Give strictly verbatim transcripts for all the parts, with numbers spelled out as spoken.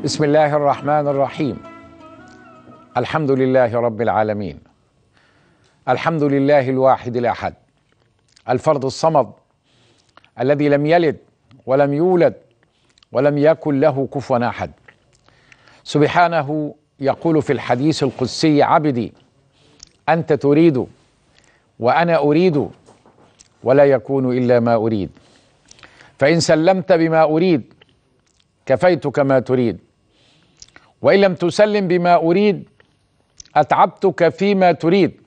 بسم الله الرحمن الرحيم. الحمد لله رب العالمين، الحمد لله الواحد الأحد الفرد الصمد الذي لم يلد ولم يولد ولم يكن له كفوا أحد. سبحانه يقول في الحديث القدسي: عبدي أنت تريد وأنا أريد ولا يكون إلا ما أريد، فإن سلمت بما أريد كفيتك ما تريد، وإن لم تسلم بما أريد أتعبتك فيما تريد،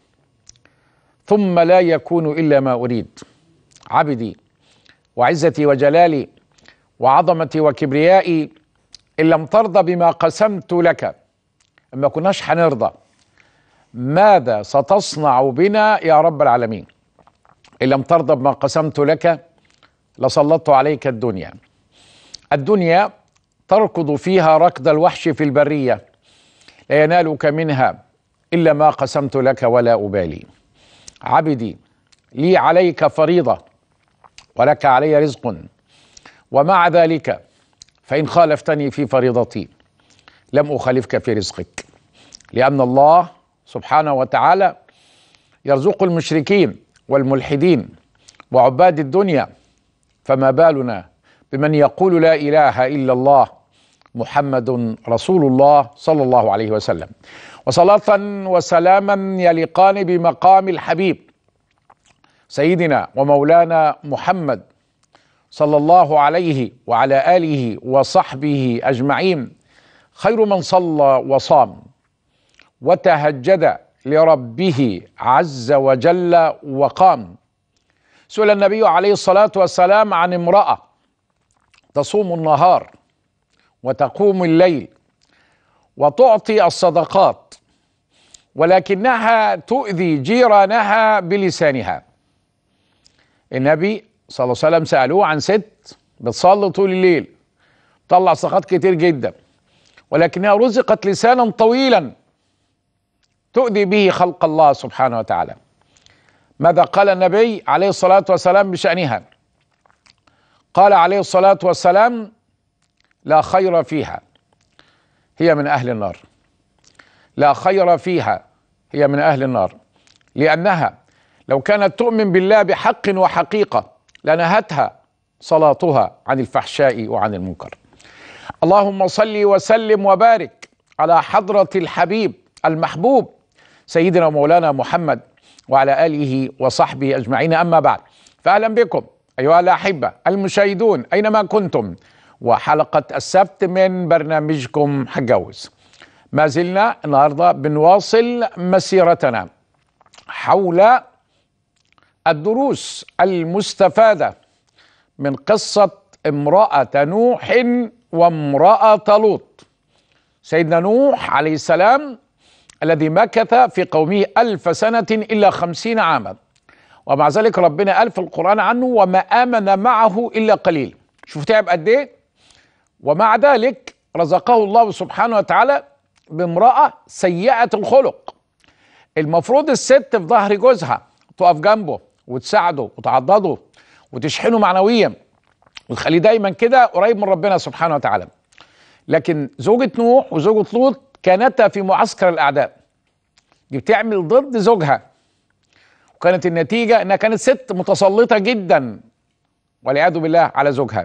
ثم لا يكون إلا ما أريد. عبدي وعزتي وجلالي وعظمتي وكبريائي، إن لم ترضى بما قسمت لك، ما كناش هنرضى، ماذا ستصنع بنا يا رب العالمين؟ إن لم ترضى بما قسمت لك لسلطت عليك الدنيا. الدنيا تركض فيها ركض الوحش في البرية، لا ينالك منها إلا ما قسمت لك ولا أبالي. عبدي لي عليك فريضة ولك علي رزق، ومع ذلك فإن خالفتني في فريضتي لم أخالفك في رزقك، لأن الله سبحانه وتعالى يرزق المشركين والملحدين وعباد الدنيا، فما بالنا بمن يقول لا إله إلا الله محمد رسول الله صلى الله عليه وسلم. وصلاة وسلاما يليقان بمقام الحبيب سيدنا ومولانا محمد صلى الله عليه وعلى آله وصحبه أجمعين، خير من صلى وصام وتهجد لربه عز وجل وقام. سئل النبي عليه الصلاة والسلام عن امرأة تصوم النهار وتقوم الليل وتعطي الصدقات، ولكنها تؤذي جيرانها بلسانها. النبي صلى الله عليه وسلم سألوه عن ست بتصلي طول الليل، تطلع صدقات كتير جدا، ولكنها رزقت لسانا طويلا تؤذي به خلق الله سبحانه وتعالى. ماذا قال النبي عليه الصلاة والسلام بشأنها؟ قال عليه الصلاة والسلام: لا خير فيها، هي من أهل النار. لا خير فيها، هي من أهل النار، لأنها لو كانت تؤمن بالله بحق وحقيقة لنهتها صلاتها عن الفحشاء وعن المنكر. اللهم صل وسلم وبارك على حضرة الحبيب المحبوب سيدنا مولانا محمد وعلى آله وصحبه أجمعين. أما بعد، فأهلا بكم أيها الأحبة المشاهدون أينما كنتم، وحلقة السبت من برنامجكم هتجوز. ما زلنا النهارده بنواصل مسيرتنا حول الدروس المستفادة من قصة امرأة نوح وامرأة لوط. سيدنا نوح عليه السلام الذي مكث في قومه ألف سنة إلا خمسين عاما، ومع ذلك ربنا قال في القرآن عنه: وما آمن معه إلا قليل. شوف تعب قد إيه؟ ومع ذلك رزقه الله سبحانه وتعالى بامرأة سيئة الخلق. المفروض الست في ظهر جوزها تقف جنبه وتساعده وتعضده وتشحنه معنويا وتخليه دايما كده قريب من ربنا سبحانه وتعالى. لكن زوجة نوح وزوجة لوط كانتا في معسكر الأعداء، دي بتعمل ضد زوجها، وكانت النتيجة انها كانت ست متسلطة جدا والعياذ بالله على زوجها.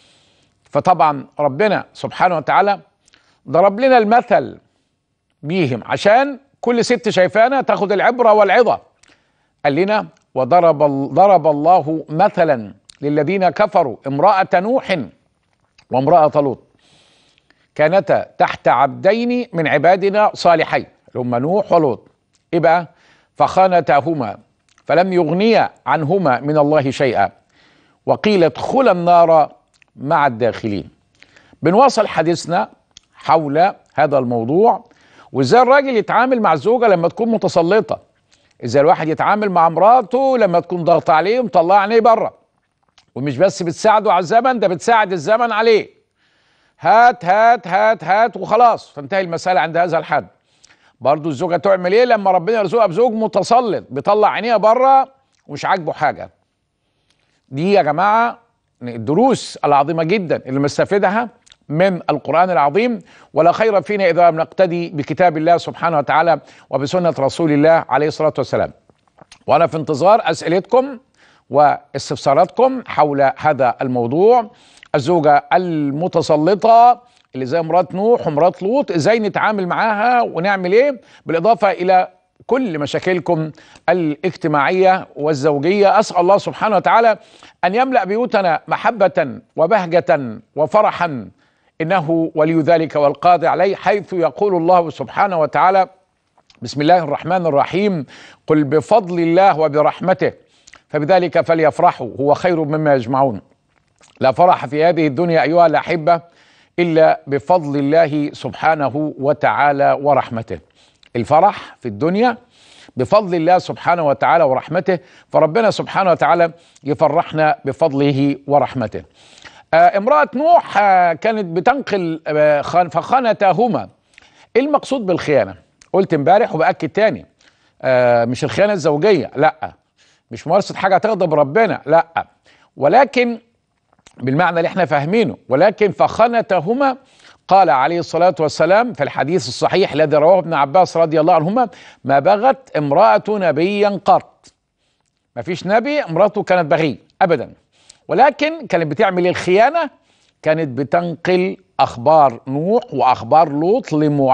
فطبعا ربنا سبحانه وتعالى ضرب لنا المثل بيهم عشان كل ست شايفانا تاخد العبرة والعظة. قال لنا: وضرب ضرب الله مثلا للذين كفروا امرأة نوح وامرأة لوط كانتا تحت عبدين من عبادنا صالحين، اللي هم نوح ولوط. ايه بقى؟ فخانتاهما فلم يغنيا عنهما من الله شيئا وقيل ادخلا النار مع الداخلين. بنواصل حديثنا حول هذا الموضوع، وازاي الراجل يتعامل مع الزوجة لما تكون متسلطة، ازاي الواحد يتعامل مع مراته لما تكون ضغط عليه ومطلع عينيه بره، ومش بس بتساعده على الزمن، ده بتساعد الزمن عليه. هات هات هات هات وخلاص، فانتهي المسألة عند هذا الحد. برضو الزوجة تعمل ايه لما ربنا يرزقها بزوج متسلط بيطلع عينيها بره ومش عاجبه حاجة؟ دي يا جماعة الدروس العظيمة جدا اللي مستفيدها من القرآن العظيم، ولا خير فينا إذا لم نقتدي بكتاب الله سبحانه وتعالى وبسنة رسول الله عليه الصلاة والسلام. وأنا في انتظار أسئلتكم واستفساراتكم حول هذا الموضوع. الزوجة المتسلطة اللي زي مرات نوح ومرات لوط، ازاي نتعامل معاها ونعمل ايه، بالإضافة إلى كل مشاكلكم الاجتماعية والزوجية. أسأل الله سبحانه وتعالى أن يملأ بيوتنا محبة وبهجة وفرحا، إنه ولي ذلك والقادر عليه، حيث يقول الله سبحانه وتعالى: بسم الله الرحمن الرحيم، قل بفضل الله وبرحمته فبذلك فليفرحوا هو خير مما يجمعون. لا فرح في هذه الدنيا أيها الأحبة إلا بفضل الله سبحانه وتعالى ورحمته. الفرح في الدنيا بفضل الله سبحانه وتعالى ورحمته، فربنا سبحانه وتعالى يفرحنا بفضله ورحمته. آه امرأة نوح آه كانت بتنقل آه فخانتهما. ايه المقصود بالخيانة؟ قلت امبارح وبأكد تاني، آه مش الخيانة الزوجية، لا، مش ممارسة حاجة تغضب ربنا، لا، ولكن بالمعنى اللي احنا فاهمينه، ولكن فخانتهما. قال عليه الصلاة والسلام في الحديث الصحيح الذي رواه ابن عباس رضي الله عنهما: ما بغت امرأة نبيا قط. ما فيش نبي امرأته كانت بغي أبدا، ولكن كانت بتعمل الخيانة، كانت بتنقل أخبار نوح وأخبار لوط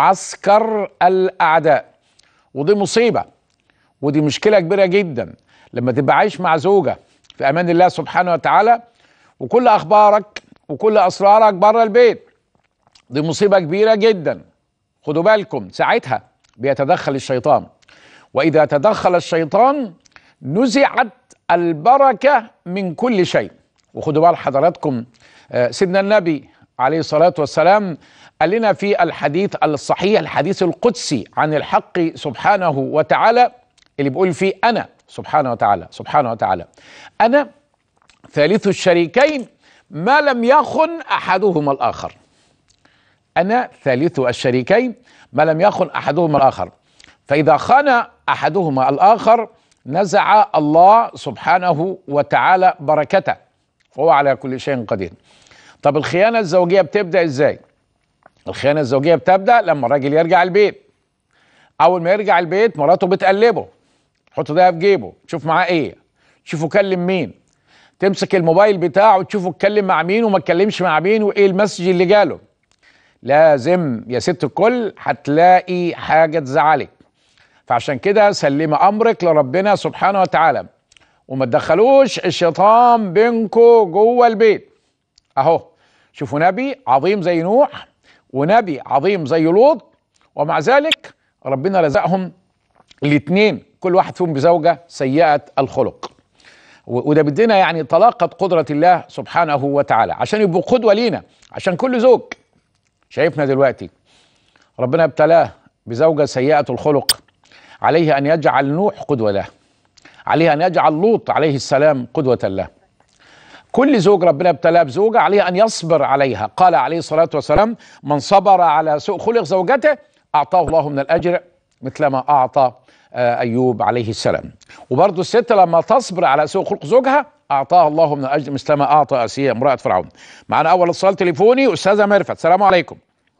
لمعسكر الأعداء. ودي مصيبة، ودي مشكلة كبيرة جدا لما تبقى عايش مع زوجة في أمان الله سبحانه وتعالى وكل أخبارك وكل أسرارك بره البيت. دي مصيبة كبيرة جدا. خدوا بالكم، ساعتها بيتدخل الشيطان، وإذا تدخل الشيطان نزعت البركة من كل شيء. وخدوا بال حضراتكم، سيدنا النبي عليه الصلاة والسلام قال لنا في الحديث الصحيح، الحديث القدسي عن الحق سبحانه وتعالى، اللي بيقول فيه أنا سبحانه وتعالى سبحانه وتعالى أنا ثالث الشريكين ما لم يخن أحدهما الآخر. أنا ثالث الشريكين ما لم يخن أحدهما الآخر، فإذا خان أحدهما الآخر نزع الله سبحانه وتعالى بركته، وهو على كل شيء قدير. طب الخيانة الزوجية بتبدأ إزاي؟ الخيانة الزوجية بتبدأ لما الراجل يرجع البيت. أول ما يرجع البيت مراته بتقلبه، تحط ده في جيبه، تشوف معاه إيه، تشوفه كلم مين، تمسك الموبايل بتاعه تشوفه اتكلم مع مين وما اتكلمش مع مين، وايه المسج اللي جاله. لازم يا ست الكل هتلاقي حاجه تزعلك. فعشان كده سلمي امرك لربنا سبحانه وتعالى، وما تدخلوش الشيطان بينكو جوه البيت. اهو شوفوا نبي عظيم زي نوح ونبي عظيم زي لوط، ومع ذلك ربنا رزقهم الاثنين كل واحد فيهم بزوجه سيئه الخلق. وده بدنا يعني طلاقة قدرة الله سبحانه وتعالى عشان يبقوا قدوة لينا. عشان كل زوج شايفنا دلوقتي ربنا ابتلاه بزوجة سيئة الخلق، عليه أن يجعل نوح قدوة له، عليه أن يجعل لوط عليه السلام قدوة له. كل زوج ربنا ابتلاه بزوجة عليه أن يصبر عليها. قال عليه الصلاة والسلام: من صبر على سوء خلق زوجته أعطاه الله من الأجر مثل ما أعطى أيوب عليه السلام. وبرضه الست لما تصبر على سوء خلق زوجها أعطاها الله من الأجر مثل ما أعطى آسيا امرأة فرعون. معنا أول اتصال تليفوني أستاذة ميرفت. السلام عليكم.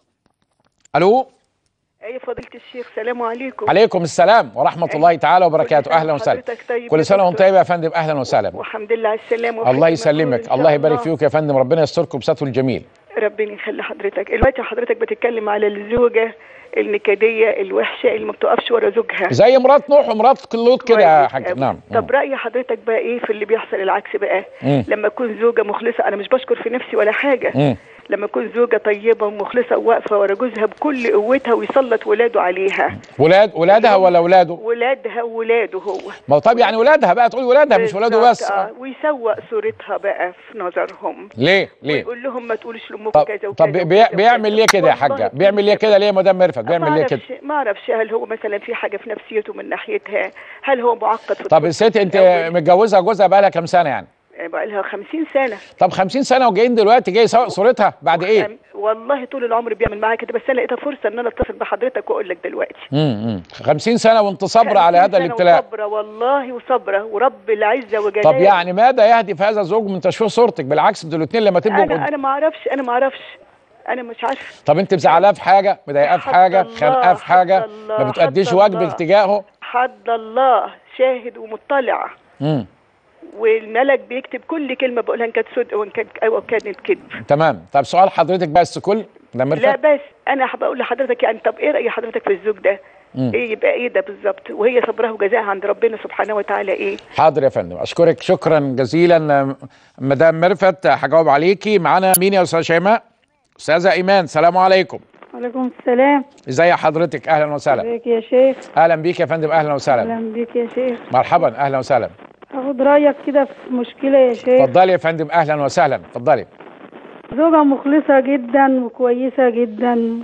ألو. أي فضيلة الشيخ، السلام عليكم. عليكم السلام ورحمة أي. الله تعالى وبركاته. أهلا وسهلا. طيب كل سنة وأنت طيب يا فندم. أهلا وسهلا. والحمد لله على السلامة. الله يسلمك، الله يبارك فيك يا فندم، ربنا يستركم بستره الجميل. ربنا يخلي حضرتك. دلوقتي حضرتك بتتكلم على الزوجة النكدية الوحشة اللي ما بتقفش ورا زوجها زي مرات نوح ومرات لوط كده يا حاج. نعم. طب رأي حضرتك بقى ايه في اللي بيحصل العكس بقى؟ مم. لما تكون زوجة مخلصة، انا مش بشكر في نفسي ولا حاجة، مم. لما تكون زوجة طيبة ومخلصة وواقفة ورا جوزها بكل قوتها ويسلط ولاده عليها. ولاد ولادها ولا ولاده؟ ولادها وولاده هو. ما طب يعني ولادها بقى، تقول ولادها مش ولاده بس. اه ويسوق صورتها بقى في نظرهم. ليه؟ ليه؟ ويقول لهم ما تقولوش لامكم كذا وكذا. طب بي بيعمل ليه كده يا حاجة؟ بيعمل ليه كده ليه يا مدام ميرفت؟ بيعمل ليه كده؟ ما اعرفش، هل هو مثلا في حاجة في نفسيته من ناحيتها؟ هل هو معقد في طب الست انت متجوزة جوزها بقى لها كام سنة يعني؟ بقى لها خمسين سنة. طب خمسين سنة وجايين دلوقتي جاي يسوق صورتها بعد ايه؟ والله طول العمر بيعمل معايا كده، بس انا لقيتها فرصة ان انا اتصل بحضرتك واقول لك دلوقتي. امم خمسين سنة وانت صابرة على هذا الابتلاء. صابرة والله وصابرة، ورب العزة وجلاله. طب يعني ماذا يهدف هذا الزوج من تشويه صورتك؟ بالعكس دول الاثنين لما تبقوا انا انا ما اعرفش انا ما اعرفش انا مش عارفه. طب انت مزعلاه في حاجه؟ مضايقاه في حاجه؟ خانقاه في حاجه؟ ما بتأديش واجبك تجاهه؟ حد الله شاهد ومطلع. امم والملك بيكتب كل كلمه بقولها، ان كانت صدق وان كانت او كانت كذب. تمام. طب سؤال حضرتك بس كل ده مرفق؟ لا بس انا بقول لحضرتك يعني، طب ايه راي حضرتك في الزوج ده؟ مم. ايه يبقى ايه ده بالظبط؟ وهي صبرها وجزاها عند ربنا سبحانه وتعالى ايه؟ حاضر يا فندم، اشكرك شكرا جزيلا مدام مرفت، هجاوب عليكي. معانا مين يا استاذه شيماء؟ استاذه ايمان، السلام عليكم. وعليكم السلام. ازي حضرتك؟ اهلا وسهلا. ازيك يا شيخ؟ اهلا بيك يا فندم، اهلا وسهلا. اهلا بيك يا شيخ. مرحبا، اهلا وسهلا. اخد رايك كده في مشكله يا شيخ. اتفضلي يا فندم، اهلا وسهلا، اتفضلي. زوجة مخلصه جدا وكويسه جدا،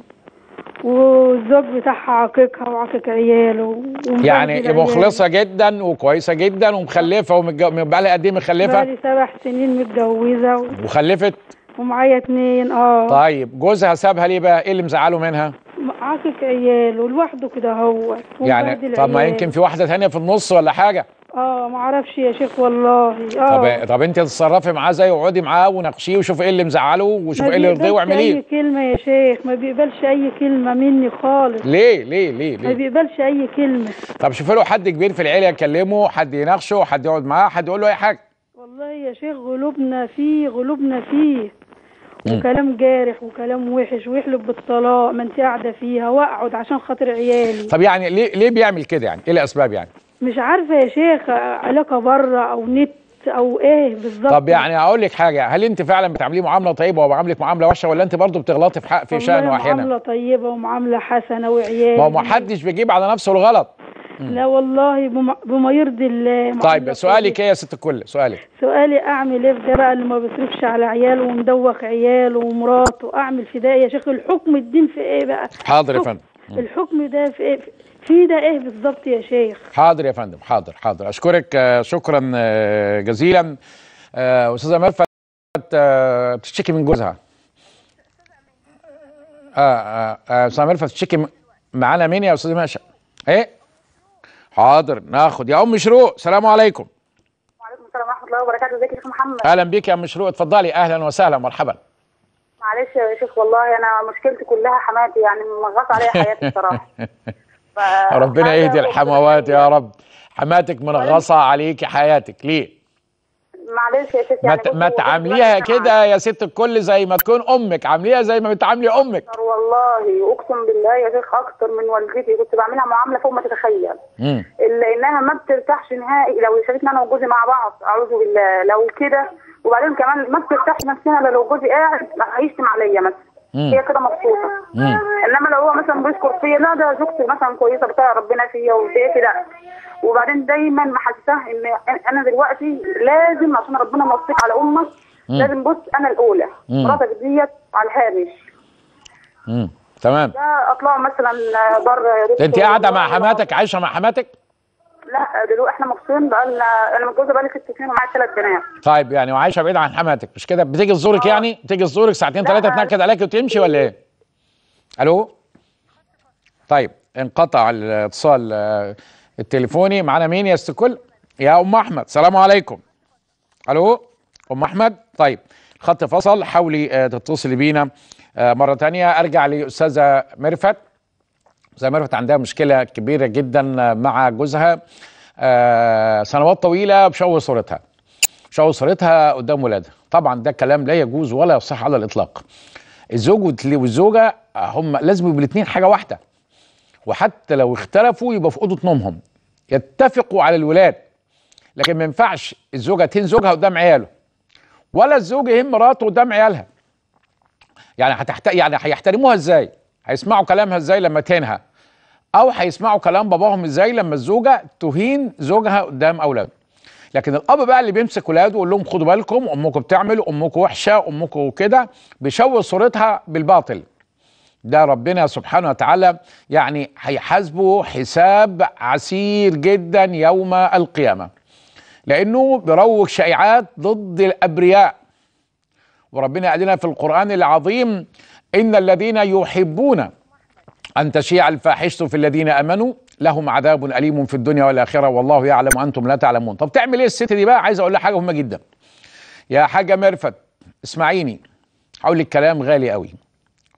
والزوج بتاعها عاققها وعاقق عياله. يعني مخلصه جدا وكويسه جدا ومخلفه، ومتجو... بقالها قد ايه مخلفه؟ بقالي سبع سنين متجوزه و... وخلفت؟ ومعايا اتنين. اه طيب جوزها سابها ليه بقى؟ ايه اللي مزعله منها؟ عاقق عياله لوحده كده هو. يعني طب ما يمكن في واحده ثانيه في النص ولا حاجه؟ اه ما اعرفش يا شيخ والله. اه طب طب انت تتصرفي معاه زي وقعدي معاه وناقشيه وشوفي ايه اللي مزعله وشوفي ايه اللي يرضيه واعمليه. ما بيقبلش اي كلمه يا شيخ، ما بيقبلش اي كلمه مني خالص. ليه ليه ليه ليه؟ ما بيقبلش اي كلمه. طب شوفي له حد كبير في العيله يكلمه، حد يناقشه، حد يقعد معاه، حد يقول له اي حاجه. والله يا شيخ غلوبنا فيه غلوبنا فيه وكلام جارح وكلام وحش، ويحلف بالطلاق. ما انت قاعده فيها واقعد عشان خاطر عيالي. طب يعني ليه ليه بيعمل كده؟ يعني ايه الاسباب يعني؟ مش عارفه يا شيخ، علاقه بره او نت او ايه بالظبط. طب يعني اقول لك حاجه، هل انت فعلا بتعامليه معامله طيبه وبعاملك معامله وحشه، ولا انت برضه بتغلطي في حق في شأنه احيانا؟ معامله طيبه ومعامله حسنه وعيالي. ما هو ما حدش بيجيب على نفسه الغلط. لا والله بما, بما يرضي الله. طيب سؤالك ايه يا ست الكل؟ سؤالك. سؤالي اعمل ايه في ده بقى اللي ما بيصرفش على عياله ومدوخ عياله ومراته؟ اعمل في ده يا شيخ؟ الحكم الدين في ايه بقى؟ حاضر يا فندم. الحكم ده في ايه؟ في ده ايه بالظبط يا شيخ؟ حاضر يا فندم، حاضر حاضر. اشكرك شكرا جزيلا. استاذه مرفت بتشتكي من جوزها. اه اه استاذه مرفت بتشتكي. معانا مين يا استاذه ماشا؟ ايه؟ حاضر ناخد يا ام شروق. السلام عليكم. وعليكم السلام ورحمه الله وبركاته. ازيك يا شيخ محمد؟ اهلا بيك يا ام شروق، اتفضلي. اهلا وسهلا، مرحبا. معلش يا شيخ والله انا مشكلتي كلها حماتي، يعني منغصه عليا حياتي الصراحه. ربنا يهدي الحموات يا رب. حماتك منغصه عليكي حياتك ليه؟ معلش يا شيخ يعني ما, ما تعامليها كده يا ست الكل زي ما تكون امك، عامليها زي ما بتعاملي امك. والله اقسم بالله يا شيخ اكتر من والدتي، كنت بعملها معامله فوق ما تتخيل. امم الا انها ما بترتاحش نهائي لو شافتني انا وجوزي مع بعض، اعوذ بالله لو كده. وبعدين كمان ما بترتاحش نفسنا لو جوزي قاعد هيشتم عليا مثلا. هي كده مبسوطه. انما لو هو مثلا بيشكر فيا، لا ده زوجتي مثلا كويسه بتاع ربنا فيا وفيا كده. وبعدين دايما محسسها ان انا دلوقتي لازم عشان ربنا موصيك على امك، لازم بص انا الاولى، مراتك ديت على الهامش. امم تمام. لا اطلعوا مثلا بره. انت قاعده مع حماتك؟ عايشه مع حماتك؟ لا دلوقتي احنا مبسوطين بقى لنا، انا متجوزه بقى لي ست سنين ومعايا ثلاث بنات. طيب يعني وعايشه بعيد عن حماتك مش كده؟ بتيجي تزورك آه. يعني بتيجي تزورك ساعتين ثلاثه تنكد عليك وتمشي ولا ايه؟ الو. طيب انقطع الاتصال التليفوني. معانا مين يا ست الكل؟ يا ام احمد، السلام عليكم. الو ام احمد. طيب الخط فصل، حاولي تتصلي بينا مره ثانيه. ارجع لاستاذه مرفت. استاذه مرفت عندها مشكله كبيره جدا مع جوزها سنوات طويله بشوه صورتها، بشوه صورتها قدام ولادها. طبعا ده كلام لا يجوز ولا يصح على الاطلاق. الزوج والزوجه هم لازم يبقوا الاثنين حاجه واحده، وحتى لو اختلفوا يبقى في اوضه نومهم يتفقوا على الولاد. لكن ما ينفعش الزوجه تهين زوجها قدام عياله، ولا الزوج يهين مراته قدام عيالها. يعني هتحت... يعني هيحترموها ازاي؟ هيسمعوا كلامها ازاي لما تهينها؟ او هيسمعوا كلام باباهم ازاي لما الزوجه تهين زوجها قدام اولاده؟ لكن الاب بقى اللي بيمسك ولاده ويقول لهم خدوا بالكم امكم بتعمل، امكم وحشه، امكم كده، بيشوه صورتها بالباطل. ده ربنا سبحانه وتعالى يعني هيحاسبه حساب عسير جدا يوم القيامة، لأنه بيروج شائعات ضد الأبرياء. وربنا قال لنا في القرآن العظيم إن الذين يحبون أن تشيع الفاحشة في الذين آمنوا لهم عذاب أليم في الدنيا والآخرة والله يعلم وأنتم لا تعلمون. طب تعمل إيه الست دي بقى؟ عايز أقول لها حاجة مهمة جدا يا حاجة مرفت، اسمعيني، هقول لك كلام غالي قوي.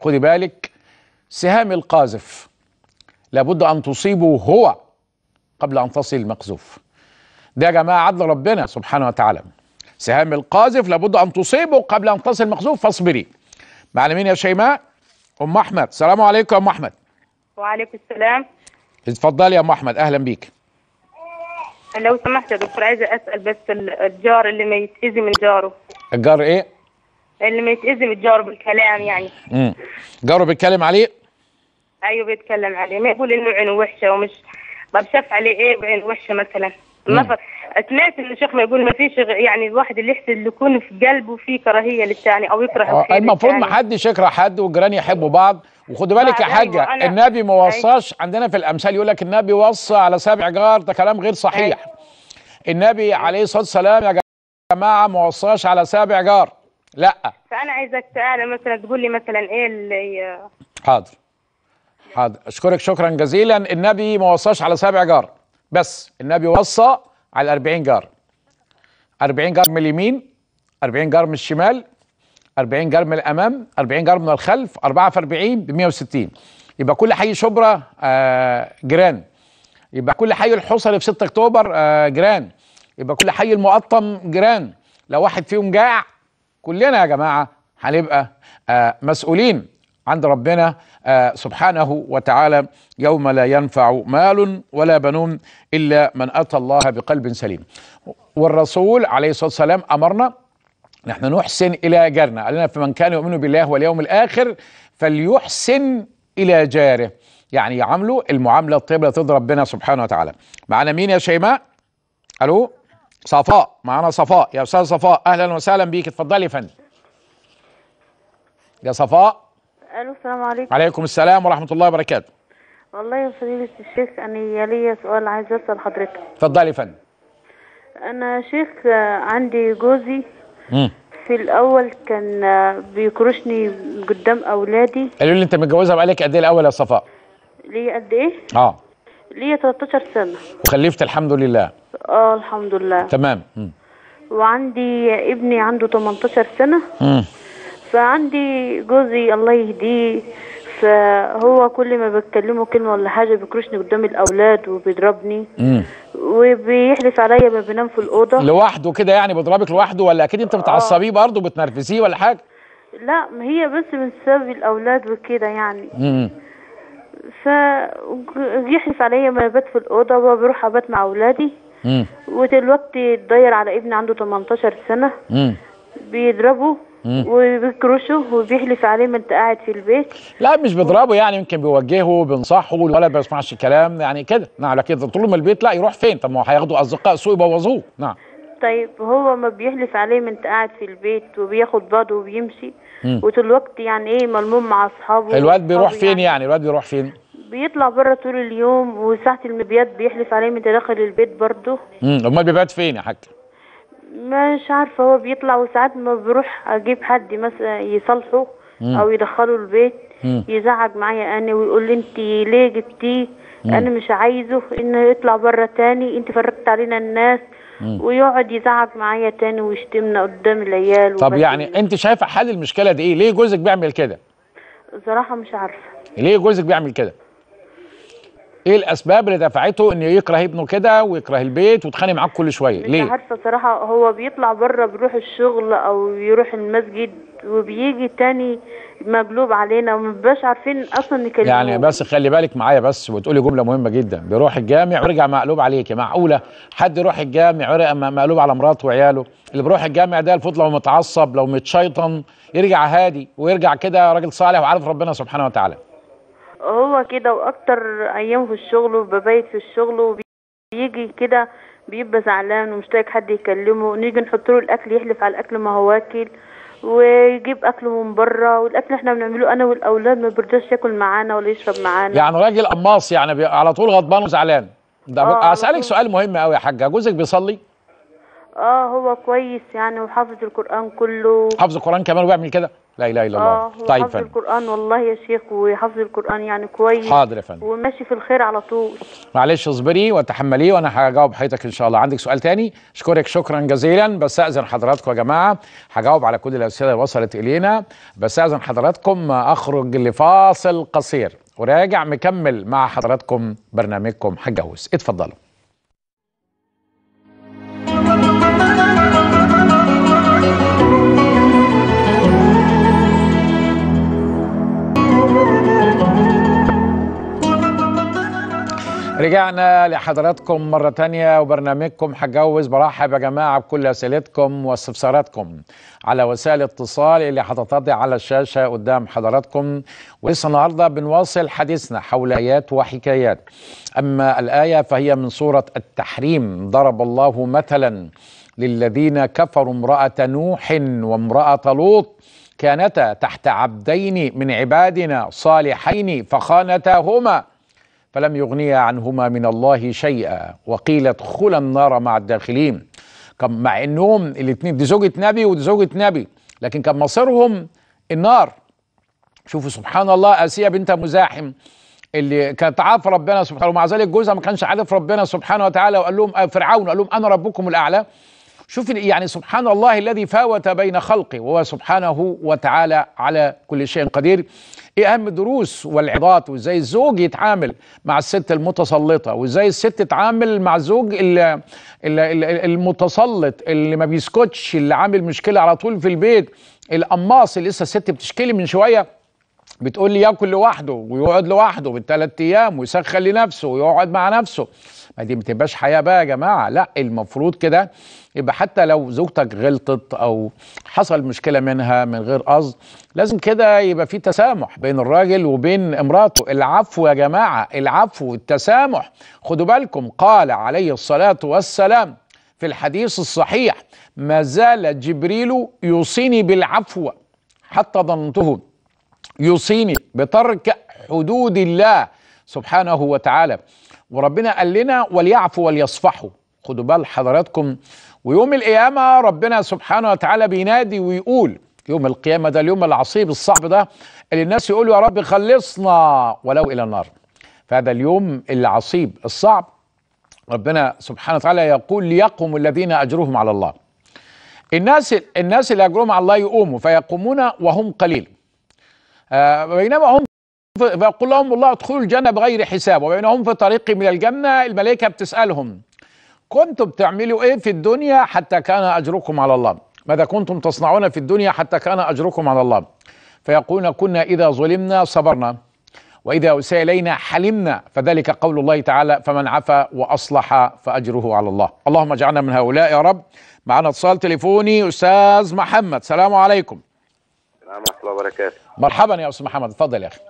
خدي بالك، سهام القاذف لابد ان تصيبه هو قبل ان تصل المقذوف. ده يا جماعه عدل ربنا سبحانه وتعالى. سهام القاذف لابد ان تصيبه قبل ان تصل المقذوف، فاصبري. معنا مين يا شيماء؟ ام احمد. السلام عليكم يا ام احمد. وعليكم السلام. اتفضلي يا ام احمد، اهلا بيك. لو سمحت يا دكتور، عايزه اسال بس الجار اللي ما يتاذي من جاره. الجار ايه؟ اللي ما يتاذي من جاره بالكلام يعني. امم جاره بيتكلم عليه؟ ايوه بيتكلم عليه، ما يقول انه عينه وحشه ومش. طب شاف عليه ايه بعين وحشه مثلا؟ مثلا سمعت ان الشيخ ما يقول ما فيش يعني الواحد اللي يحسن اللي يكون في قلبه فيه كراهيه للثاني او يكره الخير. المفروض ما حدش يكره حد والجيران يحبوا بعض. وخدي بالك يا حاجه، أيوة النبي ما وصاش. عندنا في الامثال يقول لك النبي وصى على سابع جار، ده كلام غير صحيح. أيوة. النبي عليه الصلاه والسلام يا جماعه ما وصاش على سابع جار، لا. فانا عايزك تعالى مثلا تقول لي مثلا ايه اللي. حاضر حاضر، اشكرك شكرا جزيلا. النبي ما وصاش على سابع جار، بس النبي وصى على أربعين جار. أربعين جار من اليمين، أربعين جار من الشمال، أربعين جار من الامام، أربعين جار من الخلف، أربعة في أربعين ب مية وستين. يبقى كل حي شبرا آه جيران. يبقى كل حي الحصري في ستة اكتوبر آه جيران. يبقى كل حي المقطم جيران. لو واحد فيهم جاع كلنا يا جماعه هنبقى آه مسؤولين عند ربنا آه سبحانه وتعالى يوم لا ينفع مال ولا بنون الا من اتى الله بقلب سليم. والرسول عليه الصلاه والسلام امرنا نحن نحسن الى جارنا، قال لنا فمن كان يؤمن بالله واليوم الاخر فليحسن الى جاره، يعني يعاملوا المعامله الطيبه اللي ترضي ربنا سبحانه وتعالى. معانا مين يا شيماء؟ الو صفاء. معانا صفاء. يا استاذ صفاء اهلا وسهلا بيك، اتفضلي يا فندم. يا صفاء. الو السلام عليكم. عليكم السلام ورحمه الله وبركاته. والله يا فضيلة الشيخ انا ليا سؤال عايز اسال حضرتك. اتفضلي يا فندم. انا شيخ عندي جوزي امم في الاول كان بيكرشني قدام اولادي. قالوا لي انت متجوزه بقالك قد ايه الاول يا صفاء؟ ليا قد ايه؟ اه ليا تلتاشر سنه. وخلفت الحمد لله؟ اه الحمد لله تمام. مم. وعندي ابني عنده تمنتاشر سنه. امم فعندي جوزي الله يهديه، فهو كل ما بتكلمه كلمه ولا حاجه بيكرشني قدام الاولاد وبيضربني. امم وبيحلف عليا ما بينام في الاوضه لوحده كده يعني بيضربك لوحده، ولا اكيد انت بتعصبيه برضه بتنرفزيه ولا حاجه؟ لا ما هي بس من سبب الاولاد وكده يعني. امم فيحلف عليا ما بات في الاوضه وبروح ابات مع اولادي. امم ودلوقتي اتضير على ابني عنده تمنتاشر سنه. امم بيضربه وبيكرشه وبيحلف عليه ما انت قاعد في البيت. لا مش بيضربه يعني، يمكن بيوجهه بينصحه الولد ما بيسمعش الكلام يعني كده. نعم على كده طول ما البيت لا يروح فين؟ طب ما هو هياخدوا اصدقاء سوء يبوظوه. نعم. طيب هو ما بيحلف عليه ما انت قاعد في البيت وبياخد بعضه وبيمشي. مم. وطول الوقت يعني ايه ملموم مع اصحابه. الواد بيروح فين يعني, يعني الواد بيروح فين؟ بيطلع بره طول اليوم، وساعة المبيات بيحلف عليه من داخل البيت برضه. امم امال بيبات فين يا حاج؟ مش عارفه، هو بيطلع وساعات ما بروح اجيب حد مثلا يصالحه او يدخله البيت. مم. يزعق معايا انا ويقول لي انت ليه جبتيه؟ انا مش عايزه انه يطلع بره تاني، انت فرقت علينا الناس. مم. ويقعد يزعق معايا تاني ويشتمنا قدام العيال. طب يعني انت شايفه حل المشكله دي ايه؟ ليه جوزك بيعمل كده؟ بصراحه مش عارفه ليه جوزك بيعمل كده؟ ايه الاسباب اللي دفعته انه يكره ابنه كده ويكره البيت ويتخانق معاك كل شويه؟ ليه؟ مش عارفه صراحه، هو بيطلع بره بيروح الشغل او يروح المسجد وبيجي تاني مقلوب علينا ومبقاش عارفين اصلا نكلمه. يعني بس خلي بالك معايا بس وتقولي جمله مهمه جدا، بيروح الجامع ويرجع مقلوب عليكي. معقوله حد يروح الجامع ويرجع مقلوب على مراته وعياله؟ اللي بيروح الجامع ده المفروض لو متعصب لو متشيطن يرجع هادي ويرجع كده راجل صالح وعارف ربنا سبحانه وتعالى. هو كده، واكتر ايام في الشغل وببيت في الشغل وبيجي كده بيبقى زعلان ومش لاقي حد يكلمه. نيجي نحط له الاكل يحلف على الاكل ما هو واكل، ويجيب اكله من بره، والاكل احنا بنعمله انا والاولاد ما بيرضاش ياكل معانا ولا يشرب معانا. يعني راجل قماص يعني على طول غضبان وزعلان. ده اسالك سؤال مهم قوي يا حاجه، جوزك بيصلي؟ اه هو كويس يعني وحافظ القرآن كله. حافظ القرآن كمان وبيعمل كده؟ لا اله الا الله. اه هو طيب حافظ فندم. القرآن والله يا شيخ، وحافظ القرآن يعني كويس. حاضر يا فندم. وماشي في الخير على طول. معلش اصبري وتحمليه وانا هجاوب حضرتك ان شاء الله. عندك سؤال تاني؟ اشكرك شكرا جزيلا. بستأذن حضراتكم يا جماعه، هجاوب على كل الاسئله اللي وصلت الينا. بستأذن حضراتكم اخرج لفاصل قصير وراجع مكمل مع حضراتكم برنامجكم هتجوز. اتفضلوا. رجعنا لحضراتكم مرة تانية وبرنامجكم هتجوز. برحب يا جماعة بكل أسئلتكم واستفساراتكم على وسائل الاتصال اللي هتتضح على الشاشة قدام حضراتكم. ولسه النهاردة بنواصل حديثنا حول آيات وحكايات. أما الآية فهي من سورة التحريم. ضرب الله مثلا للذين كفروا امرأة نوح وامرأة لوط كانتا تحت عبدين من عبادنا صالحين فخانتاهما فلم يغنيا عنهما من الله شيئا وقيل ادخلا النار مع الداخلين. مع انهم الاثنين دي زوجة نبي ودي زوجة نبي، لكن كان مصيرهم النار. شوفوا سبحان الله، آسيا بنت مزاحم اللي كانت عارفه ربنا سبحانه، ومع ذلك جوزها ما كانش عارف ربنا سبحانه وتعالى، وقال لهم فرعون قال لهم انا ربكم الاعلى. شوف يعني سبحان الله الذي فاوت بين خلقه وهو سبحانه وتعالى على كل شيء قدير. ايه اهم الدروس والعظات، وازاي الزوج يتعامل مع الست المتسلطه، وازاي الست تتعامل مع الزوج المتسلط اللي ما بيسكتش، اللي عامل مشكله على طول في البيت، القماص اللي لسه الست بتشكيلي من شويه بتقول لي ياكل لوحده ويقعد لوحده بالثلاث ايام ويسخن لنفسه ويقعد مع نفسه. ما دي ما تبقاش حياه بقى يا جماعه. لا، المفروض كده يبقى حتى لو زوجتك غلطت او حصل مشكله منها من غير قصد، لازم كده يبقى في تسامح بين الراجل وبين امراته. العفو يا جماعه، العفو والتسامح. خدوا بالكم، قال عليه الصلاه والسلام في الحديث الصحيح: ما زال جبريل يوصيني بالعفو حتى ظننته يوصيني بترك حدود الله سبحانه وتعالى. وربنا قال لنا وليعفوا وليصفحوا. خدوا بال حضراتكم، ويوم القيامة ربنا سبحانه وتعالى بينادي ويقول، يوم القيامة ده اليوم العصيب الصعب ده اللي الناس يقولوا يا رب خلصنا ولو إلى النار. فهذا اليوم العصيب الصعب ربنا سبحانه وتعالى يقول ليقوم الذين أجرهم على الله. الناس الناس اللي أجرهم على الله يقوموا فيقومون وهم قليل، آه بينما هم فيقول لهم الله ادخلوا الجنة بغير حساب، وبينهم في طريق من الجنة الملائكة بتسألهم كنتم بتعملوا ايه في الدنيا حتى كان اجركم على الله؟ ماذا كنتم تصنعون في الدنيا حتى كان اجركم على الله؟ فيقولون كنا اذا ظلمنا صبرنا واذا اسيء الينا حلمنا، فذلك قول الله تعالى فمن عفا واصلح فاجره على الله. اللهم اجعلنا من هؤلاء يا رب. معنا اتصال تليفوني استاذ محمد. السلام عليكم. السلام ورحمة الله وبركاته. مرحبا يا استاذ محمد، اتفضل يا اخي.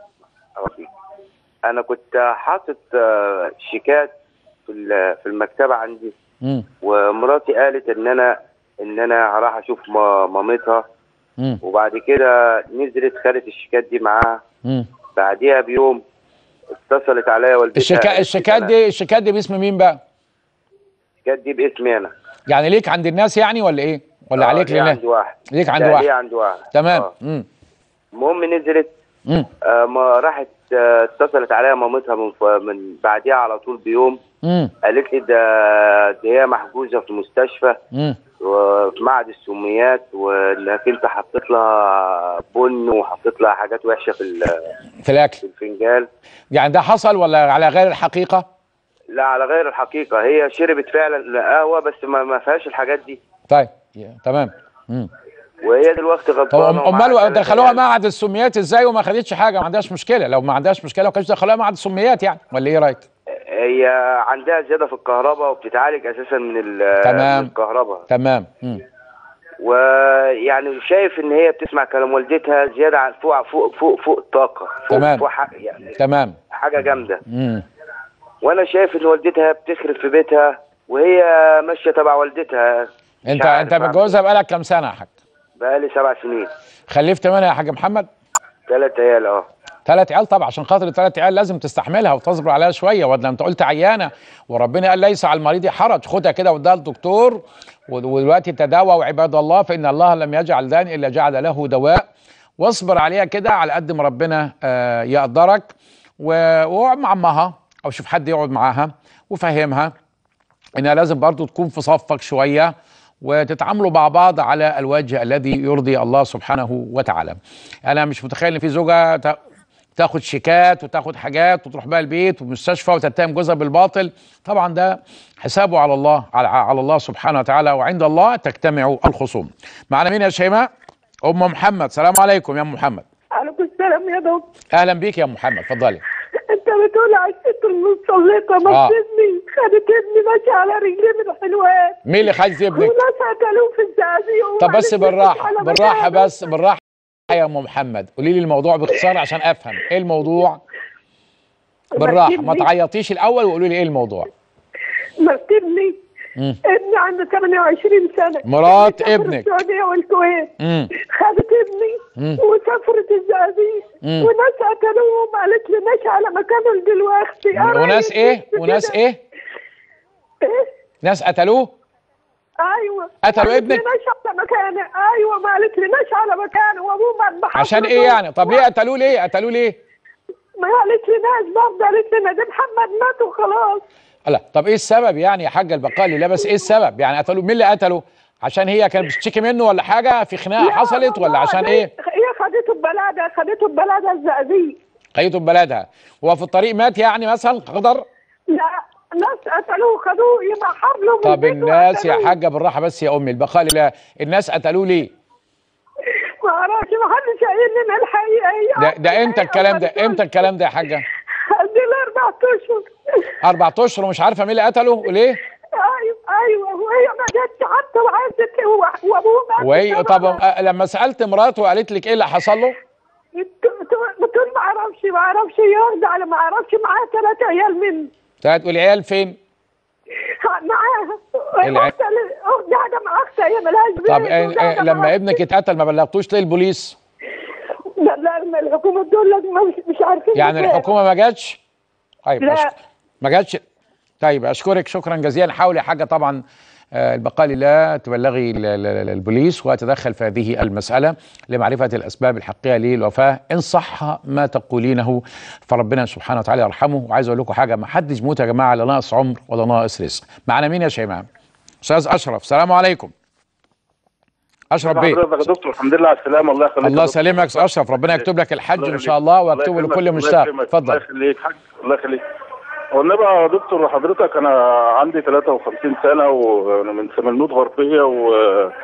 انا كنت حاطط شيكات في في المكتبه عندي، مم. ومراتي قالت ان انا ان انا هروح اشوف مامتها، مم. وبعد كده نزلت خدت الشيكات دي معاها. مم. بعديها بيوم اتصلت عليا والدتها. الشيكات الشيكات دي الشيكات دي باسم مين بقى؟ الشيكات دي باسمي انا. يعني ليك عند الناس يعني ولا ايه؟ ولا آه عليك لله؟ عند واحد. ليك عند واحد. ليه عند واحد. تمام. آه. المهم نزلت، آه ما راحت آه اتصلت عليا مامتها من من بعديها على طول بيوم. مم. قالت لي ده دي هي محجوزه في المستشفى وفي معهد السميات، وانك انت حطيت لها بن وحطيت لها حاجات وحشه في في الاكل في الفنجان. يعني ده حصل ولا على غير الحقيقه؟ لا على غير الحقيقه، هي شربت فعلا قهوه بس ما, ما فيهاش الحاجات دي. طيب تمام. مم. وهي دلوقتي غضبانه. طب امال دخلوها معهد السميات ازاي وما خدتش حاجه؟ ما عندهاش مشكله، لو ما عندهاش مشكله ما كانش دخلوها معهد السميات يعني، ولا ايه رايك؟ هي عندها زياده في الكهرباء وبتتعالج اساسا من, تمام. من الكهرباء. تمام. مم. ويعني شايف ان هي بتسمع كلام والدتها زياده عن فوق فوق فوق فوق الطاقه. فوق تمام. فوق يعني تمام. حاجه جامده. امم وانا شايف ان والدتها بتخرب في بيتها وهي ماشيه تبع والدتها. انت انت متجوزها بقالك كام سنه يا حاج؟ بقالي سبع سنين. خلفت منها يا حاج محمد؟ ثلاث عيال. اه ثلاث عيال طبعا، عشان خاطر الثلاث عيال لازم تستحملها وتصبر عليها شويه، ولا انت قلت عيانه وربنا قال ليس على المريض حرج، خدها كده واديها للدكتور ودلوقتي تداوى، وعباد الله فان الله لم يجعل داء الا جعل له دواء، واصبر عليها كده على قد ما ربنا آه يقدرك، واقعد مع امها او شوف حد يقعد معاها وفهمها انها لازم برضو تكون في صفك شويه، وتتعاملوا مع بعض على الوجه الذي يرضي الله سبحانه وتعالى. انا مش متخيل ان في زوجه تاخد شيكات وتاخد حاجات وتروح بقى البيت ومستشفى وتتهم جوزها بالباطل، طبعا ده حسابه على الله على, على الله سبحانه وتعالى، وعند الله تجتمع الخصوم. معنا مين يا شيماء؟ ام محمد. سلام عليكم يا ام محمد. عليكم السلام يا دكتور. اهلا بيك يا ام محمد، اتفضلي. انت بتقول على الست المتسلطه مسكتني، خدت ابني ماشي على رجليه من حلوان. مين اللي خدت ابنك؟ وناس قتلوه في الزقازيق. طب بس بالراحه بالراحه بس بالراحه يا ام محمد، قولي لي الموضوع باختصار عشان افهم ايه الموضوع. بالراحه ما تعيطيش الاول وقولي لي ايه الموضوع. مسكتني ابني عنده ثمانية وعشرين سنه، مرات ابنك السعوديه والكويت، خدت ابني وسافرت الزقازيق، وناس قتلوهم. قالت لي ماشي على مكانه دلوقتي. وناس ايه؟ وناس ايه؟ ايه؟ ناس قتلوه؟ ايوه قتلوا ابنك؟ ماشي على مكانه. ايوه ما قالت لي ماشي على مكانه، وابوه مذبح. عشان ايه يعني؟ طب ليه قتلوه؟ ليه قتلوه ليه؟ ما قالت لي ناس برضه، قالت لنا ده محمد مات وخلاص. لا طب ايه السبب يعني يا حاجه البقالي؟ لا بس ايه السبب يعني قتلوه؟ مين اللي قتله؟ عشان هي كانت بتشتكي منه ولا حاجه في خناقه حصلت ولا عشان ايه؟ هي خدته ببلدها، خدته ببلدها الزقازيق. خدته ببلدها، هو في الطريق مات يعني مثلا قدر؟ لا ناس قتلوه خدوه يبقى حبله. طب الناس يا حاجه بالراحه بس يا امي البقالي، لا الناس قتلوه ليه؟ ما اعرفش، ما حدش قايل لنا الحقيقه. ده ده امتى الكلام ده؟ امتى الكلام ده يا حاجه؟ دي اربع اشهر. اربع اشهر ومش عارفه مين اللي قتله وليه؟ ايوه ايوه، وهي ما جاتش حتى وعايزه، وابوه مات. وهي طب لما سالت مراته قالت لك ايه اللي حصل له؟ بتقول ما اعرفش ما اعرفش، هي واخده على ما اعرفش، معاها ثلاث عيال مني. ثلاث والعيال فين؟ معاها اختي، اختي قاعده مع اختي، هي مالهاش بيت. طب آه آه لما ابنك اتقتل ما بلغتوش ليه البوليس؟ لا لا الحكومه تقول لك مش عارفين. يعني الحكومه ما جاتش؟ طيب لا ما جاتش. طيب اشكرك شكرا جزيلا. حاولي يا حاجه طبعا آه البقالي لا تبلغي البوليس وتدخل في هذه المساله لمعرفه الاسباب الحقيقيه للوفاه، ان صح ما تقولينه فربنا سبحانه وتعالى يرحمه. وعايز اقول لكم حاجه، ما حدش يموت يا جماعه لا ناقص عمر ولا ناقص رزق. معنا مين يا شيماء؟ استاذ اشرف. السلام عليكم. اشرف بيه. حضرتك يا دكتور الحمد لله على السلامه. الله يخليك. الله يسلمك يا استاذ اشرف، ربنا يكتب لك الحج ان شاء الله ويكتبه لكل مشتاق. اتفضل. الله يخليك حاج. الله يخليك. والنبي يا دكتور حضرتك انا عندي ثلاثة وخمسين سنه وانا من سمنود غربيه و...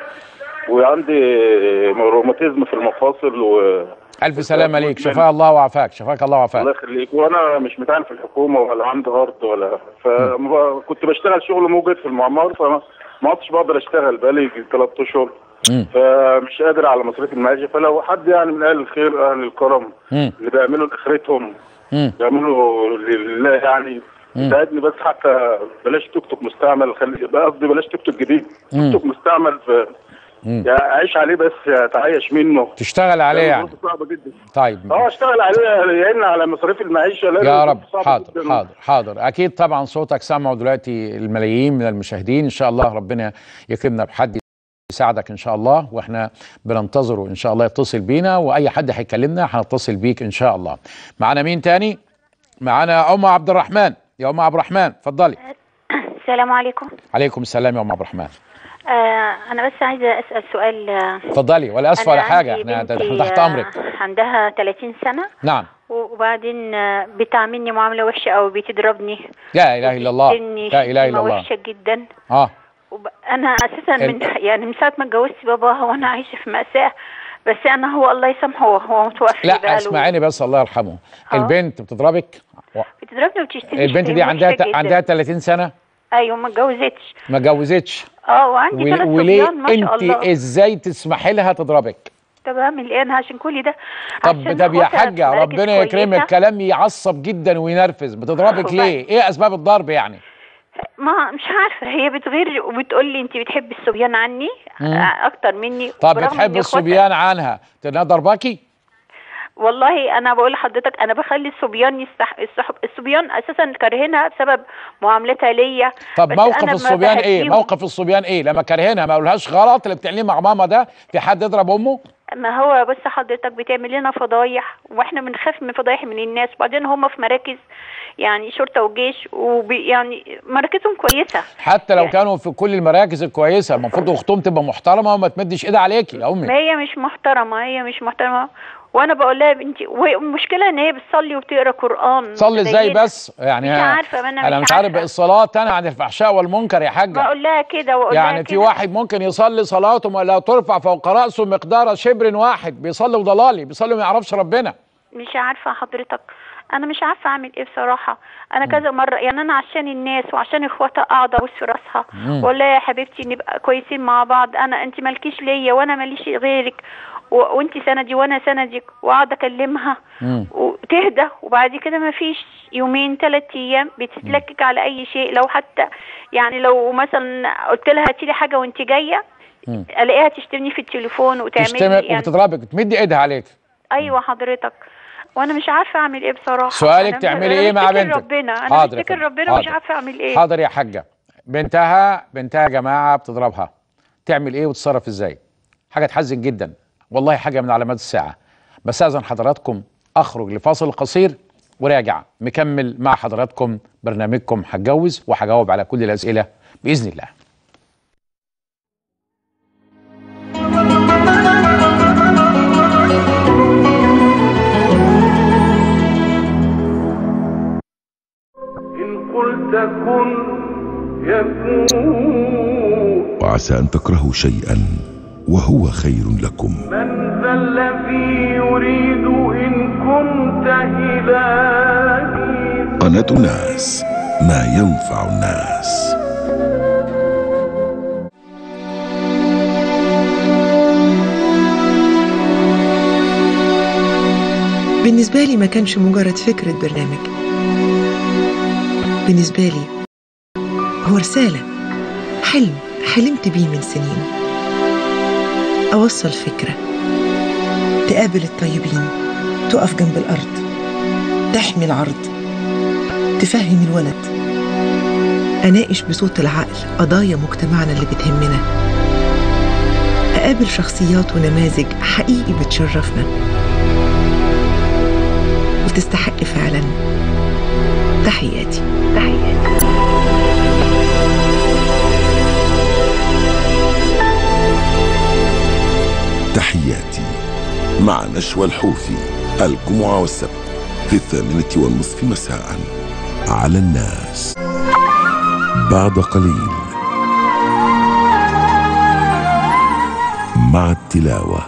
وعندي روماتيزم في المفاصل و الف سلامه ليك، شفاء الله وعافاك. شفاك الله وعافاك. الله يخليك. وانا مش متعين في الحكومه ولا عندي ارض ولا، فكنت بشتغل شغل موجود في المعمار، فما ما عدتش بقدر اشتغل بقالي ثلاث اشهر، فمش قادر على مصاريف المعيشه. فلو حد يعني من اهل الخير اهل الكرم مم. اللي بيعملوا لاخرتهم يعملوا لله يعني يساعدني، بس حتى بلاش توك توك مستعمل، خلي قصدي بلاش توك توك جديد، توك توك مستعمل في يعني اعيش عليه بس اتعايش منه، تشتغل عليه يعني. صعبه جدا. طيب اه اشتغل عليه لان على مصاريف المعيشه يا رب. حاضر حاضر حاضر اكيد طبعا. صوتك سامعه دلوقتي الملايين من المشاهدين، ان شاء الله ربنا يكرمنا بحد يساعدك ان شاء الله، واحنا بننتظره ان شاء الله يتصل بينا، واي حد هيكلمنا هنتصل بيك ان شاء الله. معانا مين تاني؟ معانا ام عبد الرحمن. يا ام عبد الرحمن اتفضلي. السلام عليكم. عليكم السلام يا ام عبد الرحمن. آه انا بس عايزه اسال سؤال. اتفضلي. ولا اسفه ولا حاجه، احنا تحت امرك. عندها ثلاثين سنه. نعم. وبعدين بتعاملني معامله وحشه او بتضربني. لا اله الا الله. لا اله الا الله. وحشه جدا. اه انا اساسا من يعني من ساعه ما اتجوزت باباها وانا عايشه في ماساه، بس انا هو الله يسامحه هو متوفي. لا اسمعيني بس الله يرحمه. أوه. البنت بتضربك؟ بتضربني وبتشتمني. البنت دي عندها ت... عندها ثلاثين سنه؟ ايوه ما اتجوزتش. ما اتجوزتش. اه وعندي ثلاث صبيان ما شاء الله. انت ازاي تسمحي لها تضربك؟ طب اعمل ايه انا عشان كل ده؟ طب طب يا حاجه ربنا يكرمك، كلام يعصب جدا وينرفز، بتضربك ليه؟ ايه اسباب الضرب يعني؟ ما مش عارفه، هي بتغير وبتقول لي انت بتحبي الصبيان عني مم. اكتر مني. طب بتحب الصبيان عنها تنها ضرباكي؟ والله انا بقول لحضرتك انا بخلي الصبيان يستح... الصحب... الصبيان اساسا كارهينها بسبب معاملتها ليا. طب موقف الصبيان ايه؟ موقف الصبيان ايه لما كارهينها؟ ما اقولهاش غلط اللي بتعمليه مع ماما ده، في حد يضرب امه؟ ما هو بس حضرتك بتعمل لنا فضايح واحنا بنخاف من فضايح من الناس، وبعدين هم في مراكز يعني شرطه وجيش وبي يعني مراكزهم كويسه. حتى لو يعني كانوا في كل المراكز الكويسه المفروض اختهم تبقى محترمه وما تمدش ايدها عليكي يا امي. ما هي مش محترمه، هي مش محترمه، وانا بقول لها بنتي، والمشكله ان هي بتصلي وبتقرا قران. تصلي ازاي بس؟ يعني مش عارفه. ما انا انا مش, مش عارف الصلاه تنهى عن الفحشاء والمنكر يا حاجه. بقول لها كده واقول لها يعني في كده. واحد ممكن يصلي صلاته لا ترفع فوق راسه مقدار شبر واحد، بيصلي وضلالي، بيصلي وما يعرفش ربنا. مش عارفه حضرتك، انا مش عارفه اعمل ايه بصراحه. انا م. كذا مره يعني انا عشان الناس وعشان اخواتها اقعد ابوس في راسها واقول لها يا حبيبتي نبقى كويسين مع بعض، انا انت مالكيش ليا وانا ماليش غيرك، وانت سندي وانا سندك، واقعد اكلمها مم. وتهدى. وبعد كده ما فيش يومين ثلاث ايام بتتلكك على اي شيء. لو حتى يعني لو مثلا قلت لها هاتي لي حاجه وانت جايه مم. الاقيها تشتمني في التليفون وتعمل تشتمك يعني وبتضربك تمدي ايدها عليك. ايوه حضرتك، وانا مش عارفه اعمل ايه بصراحه. سؤالك تعملي ايه مع بنتك؟ ربنا انا بشتكر ربنا ومش عارفه اعمل ايه. حاضر يا حاجه. بنتها بنتها يا جماعه بتضربها، تعمل ايه وتتصرف ازاي؟ حاجه تحزن جدا والله، حاجه من علامات الساعه. بس اذن حضراتكم اخرج لفاصل قصير وراجع مكمل مع حضراتكم برنامجكم هتجوز، وهجاوب على كل الاسئله باذن الله. إن قلت كن يكون، وعسى أن تكرهوا شيئا وهو خير لكم. من ذا الذي يريد إن كنت إلهي. قناة الناس، ما ينفع الناس. بالنسبة لي ما كانش مجرد فكرة برنامج، بالنسبة لي هو رسالة، حلم حلمت بيه من سنين. أوصل فكرة تقابل الطيبين، تقف جنب الأرض، تحمي العرض، تفهم الولد، أناقش بصوت العقل قضايا مجتمعنا اللي بتهمنا، أقابل شخصيات ونماذج حقيقي بتشرفنا وتستحق فعلا تحياتي. تحياتي. تحياتي مع نشوى الحوثي، الجمعة والسبت في الثامنة والنصف مساء على الناس. بعد قليل مع التلاوة.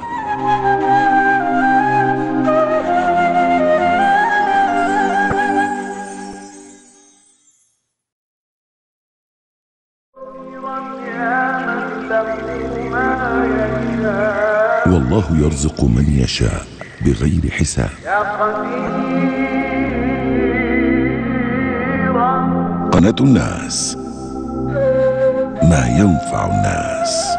والله يرزق من يشاء بغير حساب. قناة الناس، ما ينفع الناس.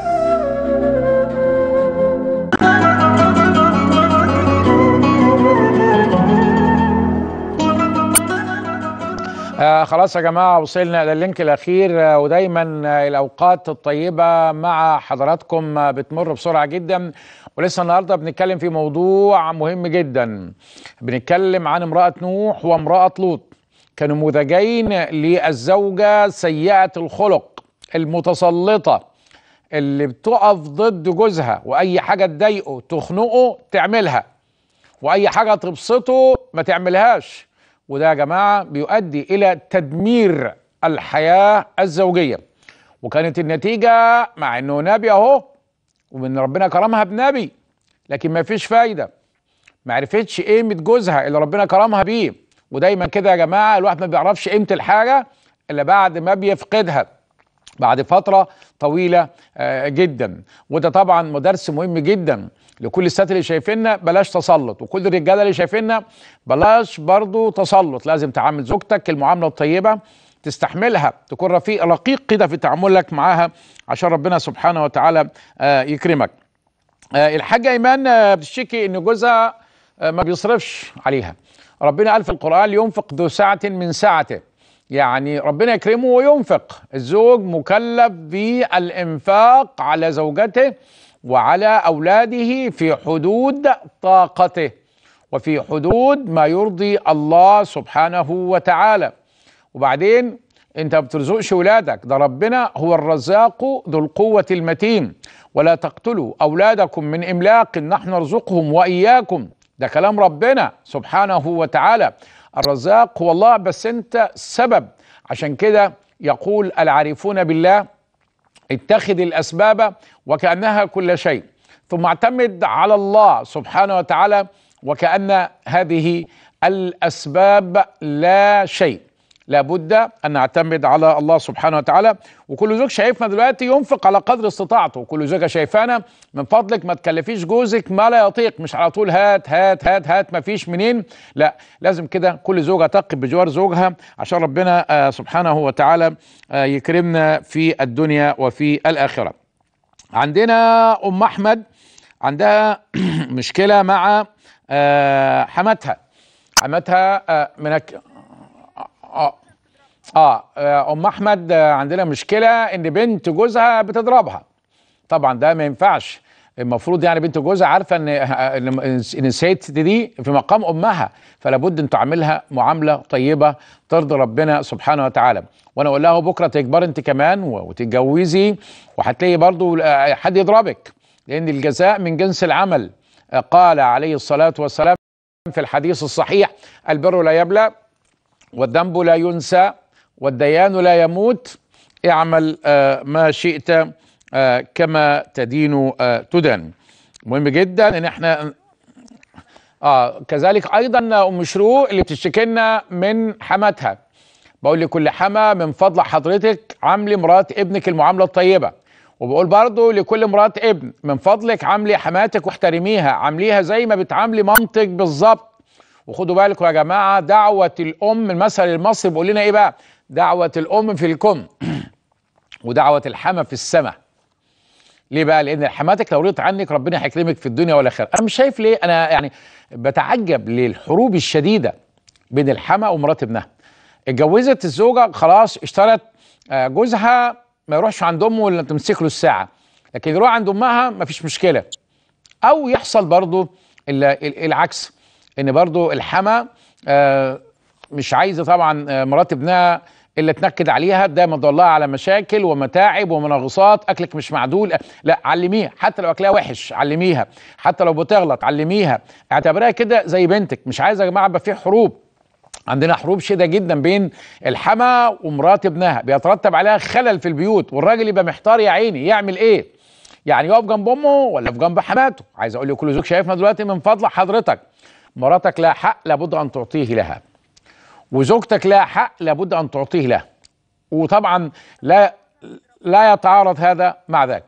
آه خلاص يا جماعة وصلنا إلى اللينك الأخير. آه ودايما آه الأوقات الطيبة مع حضراتكم آه بتمر بسرعة جدا، ولسه النهاردة بنتكلم في موضوع مهم جدا. بنتكلم عن امرأة نوح وامرأة لوط، كنموذجين للزوجة سيئة الخلق المتسلطة اللي بتقف ضد جوزها، وأي حاجة تضايقه تخنقه تعملها، وأي حاجة تبسطه ما تعملهاش. وده يا جماعة بيؤدي إلى تدمير الحياة الزوجية. وكانت النتيجة مع إنه نبي أهو، وإن ربنا كرمها بنبي، لكن ما فيش فايدة، ما عرفتش قيمة جوزها اللي ربنا كرمها بيه. ودايما كده يا جماعة الواحد ما بيعرفش قيمة الحاجة إلا بعد ما بيفقدها بعد فترة طويلة جدا. وده طبعا درس مهم جدا لكل الستات اللي شايفيننا، بلاش تسلط، وكل الرجاله اللي شايفيننا بلاش برضو تسلط. لازم تعامل زوجتك المعامله الطيبه، تستحملها، تكون رفيق رقيق كده في تعاملك معاها عشان ربنا سبحانه وتعالى يكرمك. الحاجه ايمان بتشتكي ان جوزها ما بيصرفش عليها. ربنا قال في القرآن ينفق ذو سعة من سعته، يعني ربنا يكرمه وينفق. الزوج مكلف بالإنفاق على زوجته وعلى أولاده في حدود طاقته وفي حدود ما يرضي الله سبحانه وتعالى. وبعدين انت ما بترزقش ولادك، ده ربنا هو الرزاق ذو القوة المتين. ولا تقتلوا أولادكم من إملاق نحن نرزقهم وإياكم، ده كلام ربنا سبحانه وتعالى. الرزاق هو الله، بس انت سبب. عشان كده يقول العارفون بالله اتخذ الأسباب وكأنها كل شيء، ثم اعتمد على الله سبحانه وتعالى وكأن هذه الأسباب لا شيء. لابد أن نعتمد على الله سبحانه وتعالى. وكل زوج شايفنا دلوقتي ينفق على قدر استطاعته، وكل زوجة شايفانا من فضلك ما تكلفيش جوزك ما لا يطيق، مش على طول هات هات هات هات ما فيش منين، لا لازم كده كل زوجة تقف بجوار زوجها عشان ربنا آه سبحانه وتعالى آه يكرمنا في الدنيا وفي الآخرة. عندنا أم أحمد عندها مشكلة مع آه حماتها حماتها آه من آه. اه ام احمد عندنا مشكله ان بنت جوزها بتضربها. طبعا ده ما ينفعش، المفروض يعني بنت جوزها عارفه ان ان الست دي في مقام امها، فلا بد ان تعاملها معامله طيبه ترضي ربنا سبحانه وتعالى. وانا اقول لها بكره تكبر انت كمان وتتجوزي وهتلاقي برضو حد يضربك، لان الجزاء من جنس العمل. قال عليه الصلاه والسلام في الحديث الصحيح: البر لا يبلى والذنب لا ينسى والديان لا يموت، اعمل آه ما شئت آه كما تدين آه تدان. مهم جدا ان احنا اه كذلك ايضا ام شروق اللي بتشتكي لنا من حماتها، بقول لكل حما من فضل حضرتك عاملي مرات ابنك المعامله الطيبه، وبقول برضو لكل مرات ابن من فضلك عاملي حماتك واحترميها، عامليها زي ما بتعاملي مامتك بالظبط. وخدوا بالكم يا جماعه، دعوه الام، المثل المصري بيقول لنا ايه بقى؟ دعوه الام في الكم ودعوه الحما في السماء. ليه بقى؟ لان حماتك لو رضت عنك ربنا هيكرمك في الدنيا والاخره. انا مش شايف ليه، انا يعني بتعجب للحروب الشديده بين الحما ومرات ابنها. اتجوزت الزوجه خلاص، اشترت جوزها ما يروحش عند امه ولا تمسك له الساعه، لكن يروح عند امها مفيش مشكله. او يحصل برضو العكس، ان برضو الحما آه مش عايزه طبعا آه مرات ابنها الا تنكد عليها دايما، تدلها على مشاكل ومتاعب ومناغصات، اكلك مش معدول، لا علميها، حتى لو اكلها وحش علميها، حتى لو بتغلط علميها، اعتبرها كده زي بنتك. مش عايزه يا جماعه يبقى في حروب. عندنا حروب شديده جدا بين الحما ومرات ابنها، بيترتب عليها خلل في البيوت، والراجل يبقى محتار يا عيني يعمل ايه؟ يعني يقف جنب امه ولا في جنب حماته؟ عايز اقول لكل زوج شايفنا دلوقتي من فضل حضرتك، مراتك لها حق لابد ان تعطيه لها، وزوجتك لها حق لابد ان تعطيه لها، وطبعا لا لا يتعارض هذا مع ذاك.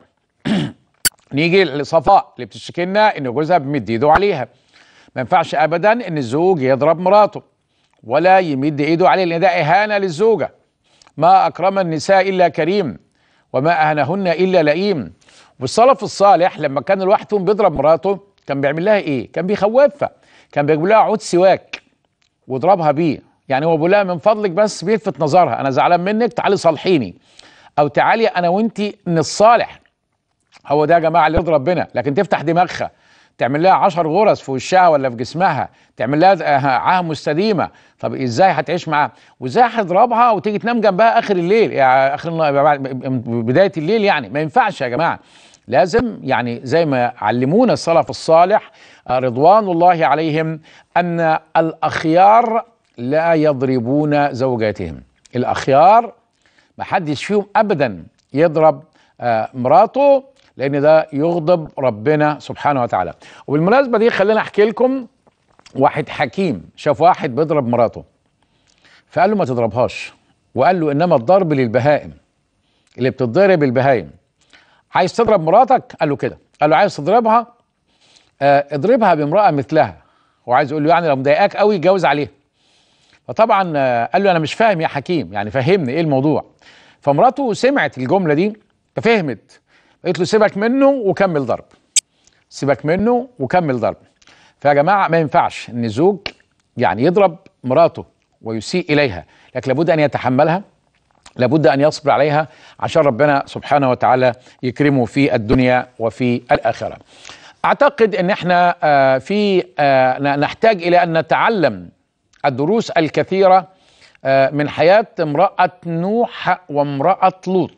نيجي لصفاء اللي بتشتكي لنا ان جوزها بيمد ايده عليها. ما ينفعش ابدا ان الزوج يضرب مراته ولا يمد ايده عليه، لان ده اهانه للزوجه. ما اكرم النساء الا كريم وما اهانهن الا لئيم. والسلف الصالح لما كان الواحد فيهم بيضرب مراته كان بيعمل لها ايه؟ كان بيخوفها، كان بيجيب لها عود سواك ويضربها بيه. يعني هو بيقول لها من فضلك، بس بيلفت نظرها، انا زعلان منك تعالي صالحيني، او تعالي انا وانتي نتصالح. هو ده يا جماعه اللي يرضي ربنا. لكن تفتح دماغها، تعمل لها عشر غرز في وشها ولا في جسمها، تعمل لها عاهه مستديمه، طب ازاي هتعيش معاها؟ وازاي هتضربها وتيجي تنام جنبها اخر الليل، يعني اخر بدايه الليل؟ يعني ما ينفعش يا جماعه. لازم يعني زي ما علمونا السلف الصالح رضوان الله عليهم ان الاخيار لا يضربون زوجاتهم. الاخيار ما حدش فيهم ابدا يضرب آه مراته، لان ده يغضب ربنا سبحانه وتعالى. وبالمناسبه دي خلينا احكي لكم، واحد حكيم شاف واحد بيضرب مراته فقال له ما تضربهاش، وقال له انما الضرب للبهائم، اللي بتتضرب البهائم. عايز تضرب مراتك؟ قال له كده، قال له عايز تضربها آه اضربها بامراه مثلها. هو عايز يقول له يعني لو مضايقاك قوي اتجوز عليها. فطبعا آه قال له انا مش فاهم يا حكيم، يعني فهمني ايه الموضوع. فمراته سمعت الجمله دي ففهمت، قالت له سيبك منه وكمل ضرب، سيبك منه وكمل ضرب. فيا جماعه ما ينفعش ان الزوج يعني يضرب مراته ويسيء اليها، لكن لابد ان يتحملها، لابد ان يصبر عليها عشان ربنا سبحانه وتعالى يكرمه في الدنيا وفي الاخره. اعتقد ان احنا آه في آه نحتاج الى ان نتعلم الدروس الكثيره آه من حياه امراه نوح وامراه لوط.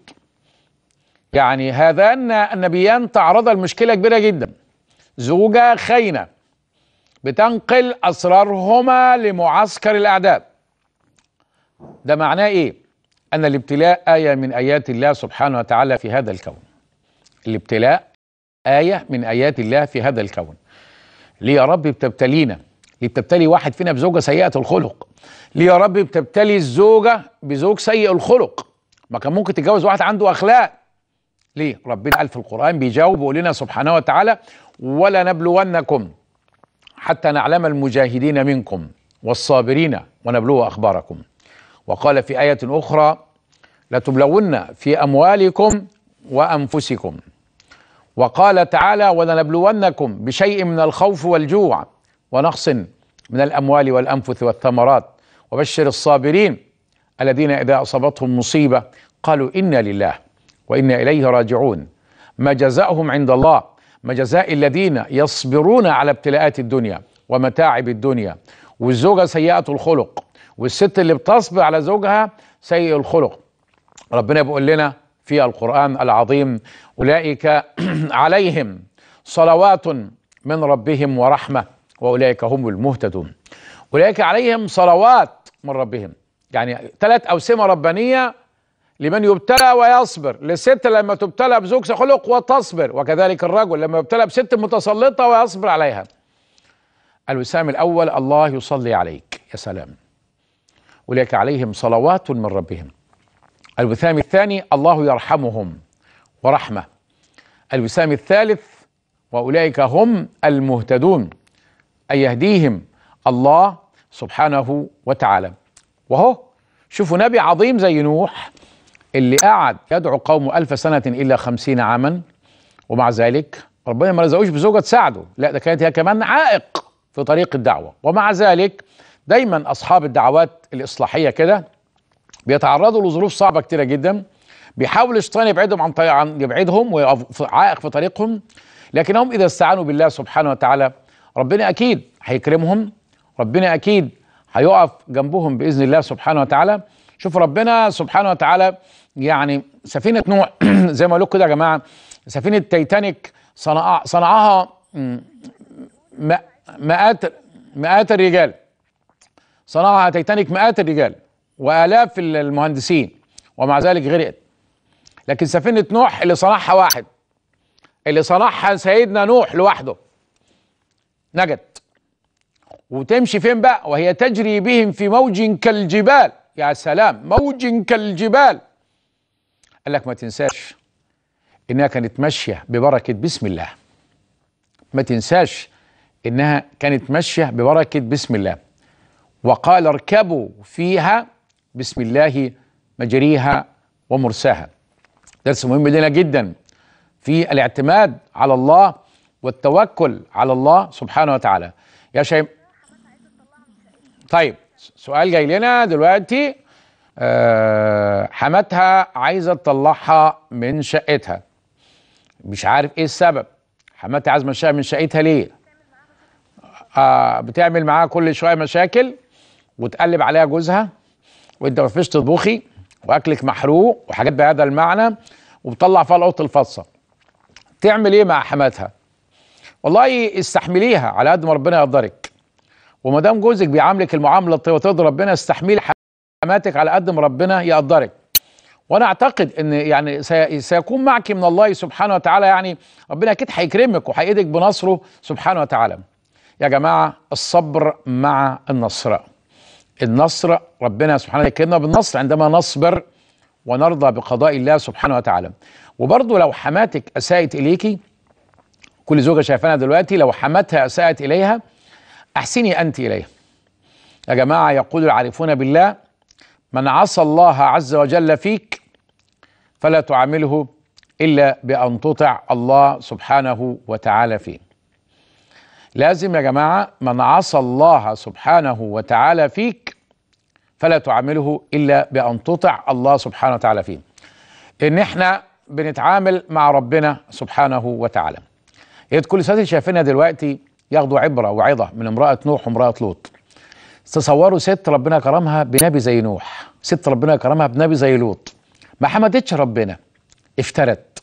يعني هذان النبيان تعرضا لمشكله كبيره جدا، زوجه خاينه بتنقل اسرارهما لمعسكر الاعداء. ده معناه ايه؟ ان الابتلاء ايه من ايات الله سبحانه وتعالى في هذا الكون. الابتلاء ايه من ايات الله في هذا الكون. ليه يا رب بتبتلينا؟ ليه بتبتلي واحد فينا بزوجه سيئه الخلق؟ ليه يا رب بتبتلي الزوجه بزوج سيء الخلق؟ ما كان ممكن تتجوز واحد عنده اخلاق. ليه؟ ربنا قال في القرآن بيجاوب ويقول لنا سبحانه وتعالى: ولا نبلونكم حتى نعلم المجاهدين منكم والصابرين ونبلو أخباركم. وقال في آية أخرى: لتبلون في أموالكم وأنفسكم. وقال تعالى: ولنبلونكم بشيء من الخوف والجوع ونقص من الأموال والأنفس والثمرات وبشر الصابرين الذين إذا أصابتهم مصيبة قالوا إنا لله وإنا إليه راجعون. ما جزاؤهم عند الله ما جزاء الذين يصبرون على ابتلاءات الدنيا ومتاعب الدنيا. والزوجة سيئة الخلق، والست اللي بتصبر على زوجها سيء الخلق. ربنا بيقول لنا في القرآن العظيم: أولئك عليهم صلوات من ربهم ورحمة وأولئك هم المهتدون. أولئك عليهم صلوات من ربهم، يعني ثلاث أوسمة ربانية لمن يبتلى ويصبر. للست لما تبتلى بزوج خلق وتصبر، وكذلك الرجل لما يبتلى بست متسلطة ويصبر عليها. الوسام الأول: الله يصلي عليك. يا سلام. أولئك عليهم صلوات من ربهم. الوسام الثاني: الله يرحمهم ورحمة. الوسام الثالث: وأولئك هم المهتدون، أي يهديهم الله سبحانه وتعالى. وهو شوفوا نبي عظيم زي نوح اللي قعد يدعو قومه ألف سنة إلا خمسين عاما، ومع ذلك ربنا ما رزقوش بزوجة تساعده، لا ده كانت هي كمان عائق في طريق الدعوة. ومع ذلك دايما أصحاب الدعوات الإصلاحية كده بيتعرضوا لظروف صعبة كتيرة جدا، بيحاول الشيطان يبعدهم عن طريق عن يبعدهم ويقف عائق في طريقهم، لكنهم إذا استعانوا بالله سبحانه وتعالى ربنا أكيد هيكرمهم، ربنا أكيد هيقف جنبهم بإذن الله سبحانه وتعالى. شوف ربنا سبحانه وتعالى يعني سفينة نوح زي ما قالوا كده يا جماعة، سفينة تايتانيك صنع صنعها مئات مئات الرجال، صنعها تايتانيك مئات الرجال وآلاف المهندسين، ومع ذلك غرقت. لكن سفينة نوح اللي صنعها واحد، اللي صنعها سيدنا نوح لوحده، نجت. وتمشي فين بقى؟ وهي تجري بهم في موج كالجبال. يا سلام، موج كالجبال. قال لك ما تنساش انها كانت ماشيه ببركه بسم الله. ما تنساش انها كانت ماشيه ببركه بسم الله. وقال: اركبوا فيها بسم الله مجريها ومرساها. درس مهم لنا جدا في الاعتماد على الله والتوكل على الله سبحانه وتعالى. يا شيخ طيب، سؤال جاي لنا دلوقتي. أه حماتها عايزه تطلعها من شقتها، مش عارف ايه السبب. حماتها عايزه تمشيها من شقتها ليه؟ أه بتعمل معاها كل شويه مشاكل وتقلب عليها جوزها، وانت ما فيش تطبخي واكلك محروق وحاجات بهذا المعنى، وبتطلع فيها القط الفصه. تعمل ايه مع حماتها؟ والله استحمليها على قد ما ربنا يقدرك، وما دام جوزك بيعاملك المعامله الطيبه وترضي ربنا، استحملي حماتك على قد ما ربنا يقدرك. وانا اعتقد ان يعني سيكون معك من الله سبحانه وتعالى، يعني ربنا اكيد هيكرمك وهيأيدك بنصره سبحانه وتعالى. يا جماعه الصبر مع النصر. النصر ربنا سبحانه يكرمنا بالنصر عندما نصبر ونرضى بقضاء الله سبحانه وتعالى. وبرضه لو حماتك اساءت اليكي، كل زوجه شايفانا دلوقتي لو حماتها اساءت اليها احسني انت اليها. يا جماعه يقول العارفون بالله: من عصى الله عز وجل فيك فلا تعامله الا بان تطع الله سبحانه وتعالى فيه. لازم يا جماعة من عصى الله سبحانه وتعالى فيك فلا تعامله إلا بأن تطع الله سبحانه وتعالى فيه. إن إحنا بنتعامل مع ربنا سبحانه وتعالى. يا ريت كل الستات اللي شايفينها دلوقتي ياخدوا عبرة وعظة من امرأة نوح وامرأة لوط. تصوروا ست ربنا كرمها بنبي زي نوح، ست ربنا كرمها بنبي زي لوط، ما حمدتش ربنا، افترت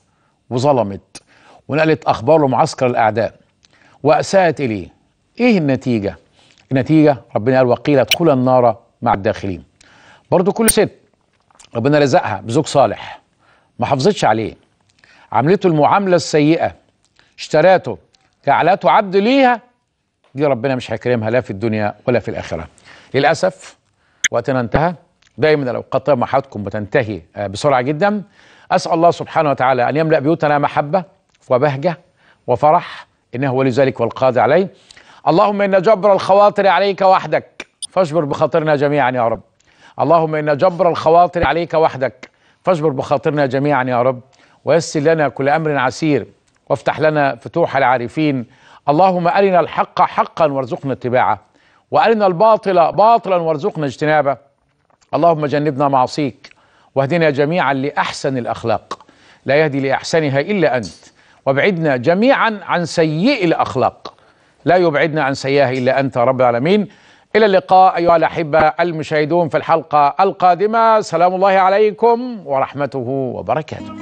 وظلمت ونقلت أخبار معسكر الأعداء وأساءت إليه. إيه النتيجة؟ النتيجة ربنا قال وقيل ادخل النار مع الداخلين. برضو كل ست ربنا رزقها بزوج صالح ما حافظتش عليه، عملته المعاملة السيئة، اشتراته، جعلته عبد ليها، دي ربنا مش هيكرمها لا في الدنيا ولا في الآخرة. للأسف وقتنا انتهى. دايما الأوقات مع حضراتكم بتنتهي بسرعة جدا. أسأل الله سبحانه وتعالى أن يملأ بيوتنا محبة وبهجة وفرح، إنه ولي ذلك والقادر عليه. اللهم إن جبر الخواطر عليك وحدك فاجبر بخاطرنا جميعا يا رب. اللهم إن جبر الخواطر عليك وحدك فاجبر بخاطرنا جميعا يا رب، ويسر لنا كل أمر عسير، وافتح لنا فتوح العارفين. اللهم أرنا الحق حقا وارزقنا اتباعه، وأرنا الباطل باطلا وارزقنا اجتنابه. اللهم جنبنا معصيك، واهدنا جميعا لأحسن الأخلاق، لا يهدي لأحسنها إلا أنت، وابعدنا جميعا عن سيئ الأخلاق، لا يبعدنا عن سيئها إلا أنت رب العالمين. إلى اللقاء أيها الأحبة المشاهدون في الحلقة القادمة. سلام الله عليكم ورحمته وبركاته.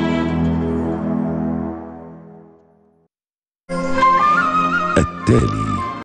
التالي